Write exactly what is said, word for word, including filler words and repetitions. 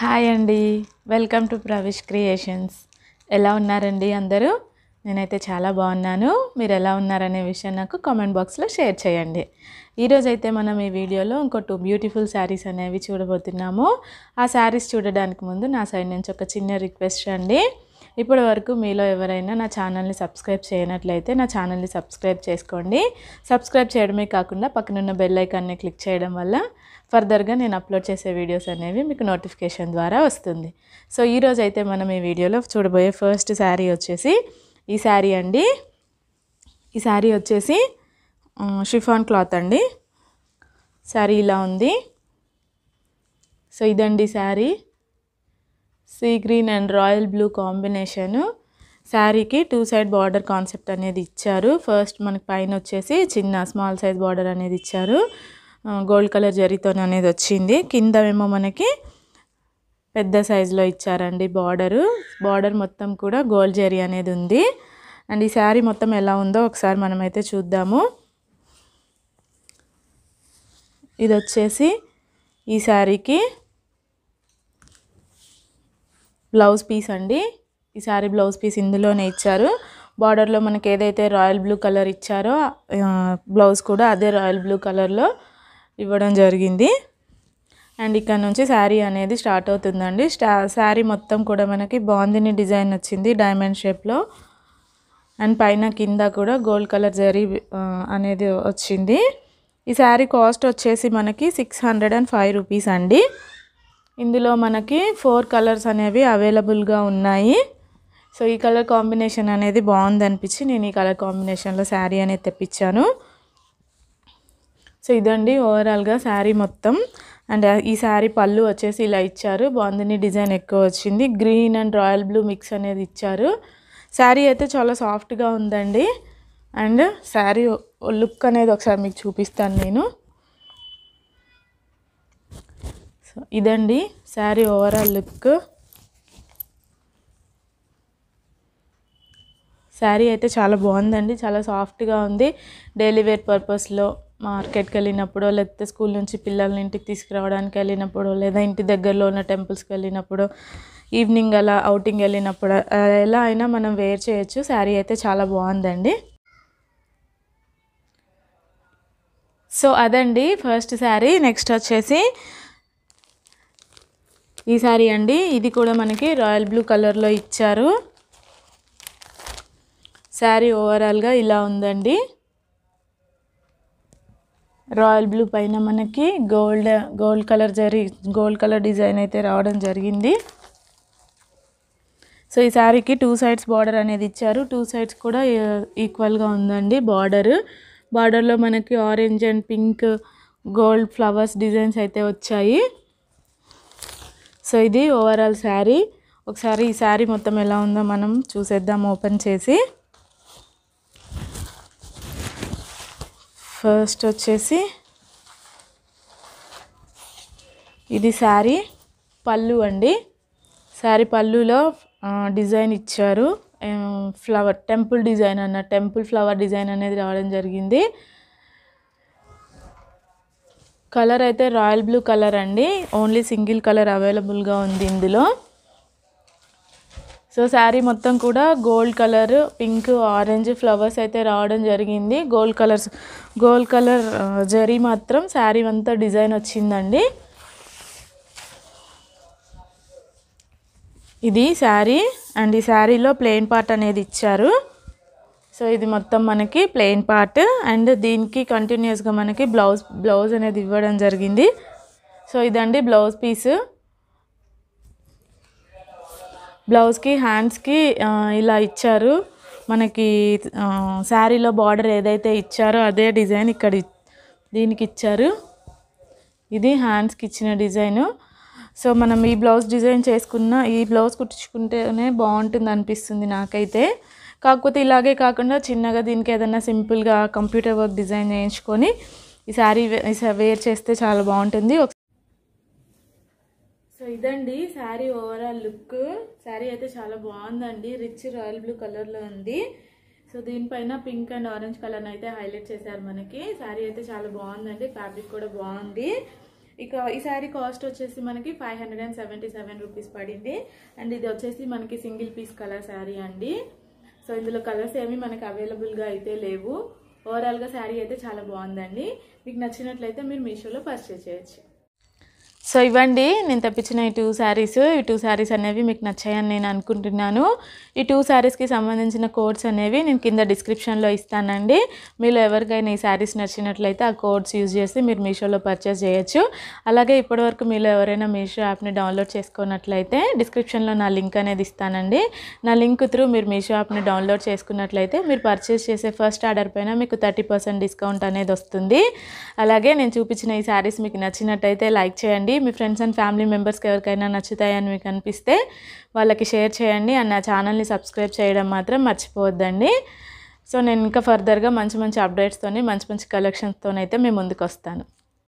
Hi అండి, welcome to ప్రవిష్ creations. ఎలా ఉన్నారండి అందరూ? నేనైతే చాలా బాగున్నాను. మీరు ఎలా ఉన్నారనే విషయం నాకు కామెంట్ బాక్స్లో షేర్ చేయండి. ఈరోజైతే మనం ఈ వీడియోలో ఇంకో టూ బ్యూటిఫుల్ శారీస్ అనేవి చూడబోతున్నాము. ఆ శారీస్ చూడడానికి ముందు నా సైడ్ నుంచి ఒక చిన్న రిక్వెస్ట్ అండి. ఇప్పటి వరకు మీలో ఎవరైనా నా ఛానల్ని సబ్స్క్రైబ్ చేయనట్లయితే నా ఛానల్ని సబ్స్క్రైబ్ చేసుకోండి. సబ్స్క్రైబ్ చేయడమే కాకుండా పక్కనున్న బెల్ ఐకాన్ని క్లిక్ చేయడం వల్ల ఫర్దర్గా నేను అప్లోడ్ చేసే వీడియోస్ అనేవి మీకు నోటిఫికేషన్ ద్వారా వస్తుంది. సో ఈరోజు అయితే మనం ఈ వీడియోలో చూడబోయే ఫస్ట్ శారీ వచ్చేసి ఈ శారీ అండి. ఈ శారీ వచ్చేసి షిఫాన్ క్లాత్ అండి. శారీ ఇలా ఉంది. సో ఇదండి sari. Sea green and royal blue combination. శారీకి టూ సైడ్ బార్డర్ కాన్సెప్ట్ అనేది ఇచ్చారు. ఫస్ట్ మనకి పైన వచ్చేసి చిన్న స్మాల్ సైజ్ బార్డర్ అనేది ఇచ్చారు. గోల్డ్ కలర్ జరీతో అనేది వచ్చింది. కింద ఏమో మనకి పెద్ద సైజులో ఇచ్చారండి బార్డరు. బార్డర్ మొత్తం కూడా గోల్డ్ జరీ అనేది ఉంది. అండ్ ఈ శారీ మొత్తం ఎలా ఉందో ఒకసారి మనమైతే చూద్దాము. ఇది వచ్చేసి ఈ శారీకి బ్లౌజ్ పీస్ అండి. ఈ శారీ బ్లౌజ్ పీస్ ఇందులోనే ఇచ్చారు. బార్డర్లో మనకి ఏదైతే రాయల్ బ్లూ కలర్ ఇచ్చారో బ్లౌజ్ కూడా అదే రాయల్ బ్లూ కలర్లో ఇవ్వడం జరిగింది. అండ్ ఇక్కడ నుంచి శారీ అనేది స్టార్ట్ అవుతుందండి. స్టా శారీ మొత్తం కూడా మనకి బాందిని డిజైన్ వచ్చింది డైమండ్ షేప్లో. అండ్ పైన కింద కూడా గోల్డ్ కలర్ జరీ అనేది వచ్చింది. ఈ శారీ కాస్ట్ వచ్చేసి మనకి six hundred and five rupees అండి. ఇందులో మనకి ఫోర్ కలర్స్ అనేవి అవైలబుల్గా ఉన్నాయి. సో ఈ కలర్ కాంబినేషన్ అనేది బాగుంది అనిపించి నేను ఈ కలర్ కాంబినేషన్లో శారీ అనేది తెప్పించాను. సో ఇదండి ఓవరాల్గా శారీ మొత్తం. అండ్ ఈ శారీ పళ్ళు వచ్చేసి ఇలా ఇచ్చారు. బాందిని డిజైన్ ఎక్కువ వచ్చింది. Green and royal blue mix అనేది ఇచ్చారు. శారీ అయితే చాలా సాఫ్ట్గా ఉందండి. అండ్ శారీ లుక్ అనేది ఒకసారి మీకు చూపిస్తాను నేను. సో ఇదండి శారీ ఓవరాల్ లుక్. శారీ అయితే చాలా బాగుందండి. చాలా సాఫ్ట్గా ఉంది. డైలీ వేర్ పర్పస్లో మార్కెట్కి వెళ్ళినప్పుడు, లేకపోతే స్కూల్ నుంచి పిల్లల్ని ఇంటికి తీసుకురావడానికి వెళ్ళినప్పుడు, లేదా ఇంటి దగ్గరలో ఉన్న టెంపుల్స్కి వెళ్ళినప్పుడు, ఈవినింగ్ అలా అవుటింగ్ వెళ్ళినప్పుడు ఎలా అయినా మనం వేర్ చేయొచ్చు. శారీ అయితే చాలా బాగుందండి. సో అదండి ఫస్ట్ శారీ. నెక్స్ట్ వచ్చేసి ఈ శారీ అండి. ఇది కూడా మనకి రాయల్ బ్లూ కలర్లో ఇచ్చారు. శారీ ఓవరాల్గా ఇలా ఉందండి. రాయల్ బ్లూ పైన మనకి gold gold colour zari gold colour design అయితే రావడం జరిగింది. సో ఈ శారీకి టూ సైడ్స్ బార్డర్ అనేది ఇచ్చారు. టూ సైడ్స్ కూడా ఈక్వల్గా ఉందండి బార్డర్. బార్డర్లో మనకి orange and pink gold flowers designs అయితే వచ్చాయి. సో ఇది ఓవరాల్ శారీ. ఒకసారి ఈ శారీ మొత్తం ఎలా ఉందో మనం చూసేద్దాం ఓపెన్ చేసి. ఫస్ట్ వచ్చేసి ఇది శారీ పళ్ళు అండి. శారీ పళ్ళులో డిజైన్ ఇచ్చారు. ఫ్లవర్ టెంపుల్ డిజైన్ అన్న టెంపుల్ ఫ్లవర్ డిజైన్ అనేది రావడం జరిగింది. కలర్ అయితే రాయల్ బ్లూ కలర్ అండి. ఓన్లీ సింగిల్ కలర్ అవైలబుల్గా ఉంది ఇందులో. సో శారీ మొత్తం కూడా gold colour, pink, orange flowers అయితే రావడం జరిగింది. Gold colours gold colour zari మాత్రం శారీ అంతా డిజైన్ వచ్చిందండి. ఇది శారీ. అండ్ ఈ శారీలో ప్లెయిన్ పార్ట్ అనేది ఇచ్చారు. సో ఇది మొత్తం మనకి ప్లెయిన్ పార్ట్. అండ్ దీనికి కంటిన్యూస్గా మనకి బ్లౌజ్ బ్లౌజ్ అనేది ఇవ్వడం జరిగింది. సో ఇదండి బ్లౌజ్ పీసు. బ్లౌజ్కి హ్యాండ్స్కి ఇలా ఇచ్చారు. మనకి శారీలో బార్డర్ ఏదైతే ఇచ్చారో అదే డిజైన్ ఇక్కడ దీనికి ఇచ్చారు. ఇది హ్యాండ్స్కి ఇచ్చిన డిజైను. సో మనం ఈ బ్లౌజ్ డిజైన్ చేసుకున్న ఈ బ్లౌజ్ కుట్టించుకుంటేనే బాగుంటుంది అనిపిస్తుంది నాకైతే. కాకపోతే ఇలాగే కాకుండా చిన్నగా దీనికి ఏదైనా సింపుల్గా కంప్యూటర్ వర్క్ డిజైన్ చేయించుకొని ఈ శారీ వేర్ చేస్తే చాలా బాగుంటుంది. సో ఇదండి శారీ ఓవరాల్ లుక్. శారీ అయితే చాలా బాగుందండి. రిచ్ రాయల్ బ్లూ కలర్లో ఉంది. సో దీనిపైన పింక్ అండ్ ఆరెంజ్ కలర్ అయితే హైలైట్ చేశారు మనకి. శారీ అయితే చాలా బాగుందండి. ఫ్యాబ్రిక్ కూడా బాగుంది. ఇక ఈ శారీ కాస్ట్ వచ్చేసి మనకి five hundred and seventy seven rupees పడింది. అండ్ ఇది వచ్చేసి మనకి సింగిల్ పీస్ కలర్ శారీ అండి. సో ఇందులో కలర్స్ ఏమి మనకి అవైలబుల్గా అయితే లేవు. ఓవరాల్గా శారీ అయితే చాలా బాగుందండి. మీకు నచ్చినట్లయితే మీరు మీషోలో పర్చేస్ చేయొచ్చు. సో ఇవ్వండి నేను తెప్పించిన ఈ టూ శారీస్ ఈ టూ శారీస్ అనేవి మీకు నచ్చాయని నేను అనుకుంటున్నాను. ఈ టూ శారీస్కి సంబంధించిన కోడ్స్ అనేవి నేను కింద డిస్క్రిప్షన్లో ఇస్తానండి. మీలో ఎవరికైనా ఈ శారీస్ నచ్చినట్లయితే ఆ కోడ్స్ యూజ్ చేసి మీరు మీషోలో పర్చేస్ చేయొచ్చు. అలాగే ఇప్పటివరకు మీలో ఎవరైనా మీషో యాప్ని డౌన్లోడ్ చేసుకున్నట్లయితే డిస్క్రిప్షన్లో నా లింక్ అనేది ఇస్తానండి. నా లింక్ త్రూ మీరు మీషో యాప్ని డౌన్లోడ్ చేసుకున్నట్లయితే మీరు పర్చేస్ చేసే ఫస్ట్ ఆర్డర్ పైన మీకు థర్టీ పర్సెంట్ డిస్కౌంట్ అనేది వస్తుంది. అలాగే నేను చూపించిన ఈ శారీస్ మీకు నచ్చినట్టయితే లైక్ చేయండి. మీ ఫ్రెండ్స్ అండ్ ఫ్యామిలీ మెంబర్స్కి ఎవరికైనా నచ్చుతాయని మీకు అనిపిస్తే వాళ్ళకి షేర్ చేయండి. అండ్ నా ఛానల్ని సబ్స్క్రైబ్ చేయడం మాత్రం మర్చిపోవద్దండి. సో నేను ఇంకా ఫర్దర్గా మంచి మంచి అప్డేట్స్తోని మంచి మంచి కలెక్షన్స్తోనైతే మేము ముందుకు వస్తాను.